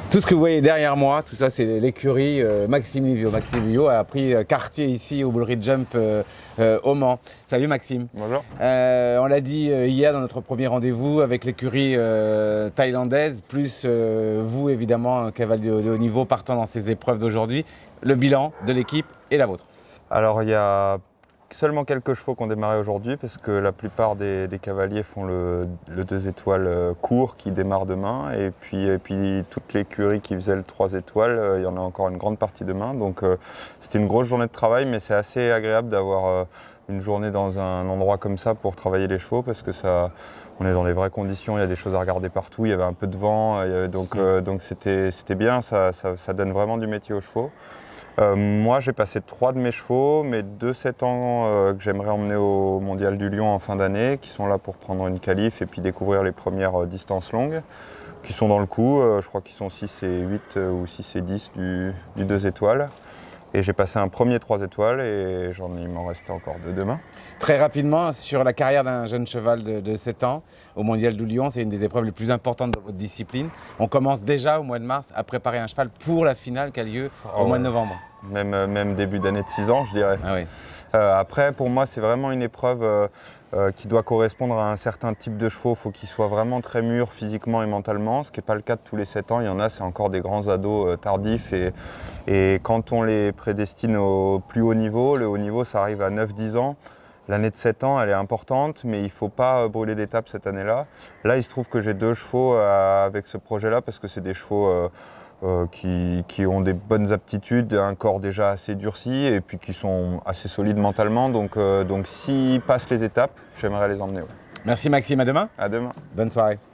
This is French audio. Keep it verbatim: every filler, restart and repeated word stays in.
Tout ce que vous voyez derrière moi, tout ça, c'est l'écurie euh, Maxime Livio. Maxime Livio a pris euh, quartier ici au Bull Ridge Jump euh, euh, au Mans. Salut Maxime. Bonjour. Euh, on l'a dit euh, hier dans notre premier rendez-vous avec l'écurie euh, thaïlandaise, plus euh, vous évidemment, un cavalier de, de haut niveau partant dans ces épreuves d'aujourd'hui. Le bilan de l'équipe et la vôtre. Alors il y a seulement quelques chevaux qui ont démarré aujourd'hui parce que la plupart des, des cavaliers font le, le deux étoiles court qui démarre demain et puis, et puis toute l'écurie qui faisait le trois étoiles, il y en a encore une grande partie demain. Donc euh, c'était une grosse journée de travail, mais c'est assez agréable d'avoir euh, une journée dans un endroit comme ça pour travailler les chevaux parce que ça, on est dans les vraies conditions, il y a des choses à regarder partout, il y avait un peu de vent, il y avait, donc euh, donc c'était c'était bien, ça, ça, ça donne vraiment du métier aux chevaux. Euh, moi, j'ai passé trois de mes chevaux, mes deux sept ans euh, que j'aimerais emmener au Mondial du Lion en fin d'année, qui sont là pour prendre une qualif et puis découvrir les premières euh, distances longues, qui sont dans le coup. Euh, je crois qu'ils sont six et huit euh, ou six et dix du, du deux étoiles. Et j'ai passé un premier trois étoiles et j'en il m'en restait encore deux demain. Très rapidement, sur la carrière d'un jeune cheval de, de sept ans, au Mondial du Lion, c'est une des épreuves les plus importantes de votre discipline. On commence déjà au mois de mars à préparer un cheval pour la finale qui a lieu Oh au mois ouais. de novembre. Même, même début d'année de six ans, je dirais. Ah oui. Euh, après, pour moi, c'est vraiment une épreuve euh, euh, qui doit correspondre à un certain type de chevaux. Il faut qu'ils soient vraiment très mûrs physiquement et mentalement, ce qui n'est pas le cas de tous les sept ans. Il y en a, c'est encore des grands ados euh, tardifs. Et, et quand on les prédestine au plus haut niveau, le haut niveau, ça arrive à neuf dix ans. L'année de sept ans, elle est importante, mais il ne faut pas brûler d'étapes cette année-là. Là, il se trouve que j'ai deux chevaux euh, avec ce projet-là, parce que c'est des chevaux euh, euh, qui, qui ont des bonnes aptitudes, un corps déjà assez durci, et puis qui sont assez solides mentalement. Donc, euh, donc s'ils passent les étapes, j'aimerais les emmener. Ouais. Merci Maxime, à demain. À demain. Bonne soirée.